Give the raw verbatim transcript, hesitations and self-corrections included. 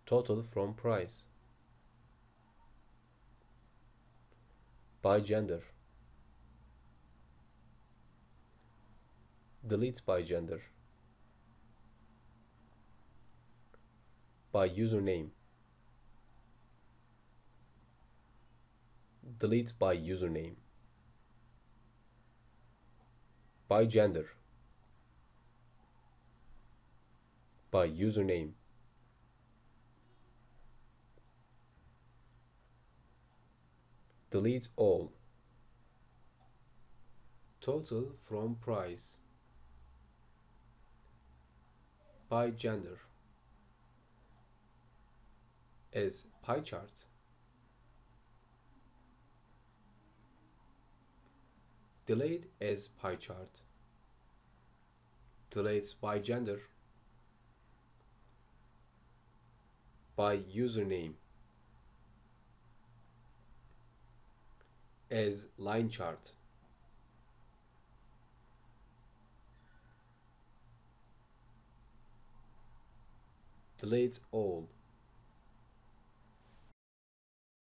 Total from price. By gender. Delete by gender. By username. Delete by username. By gender. By username. Delete all. Total from price. By gender. As pie chart. Delete as pie chart. Delete by gender. By username. As line chart. Delete all.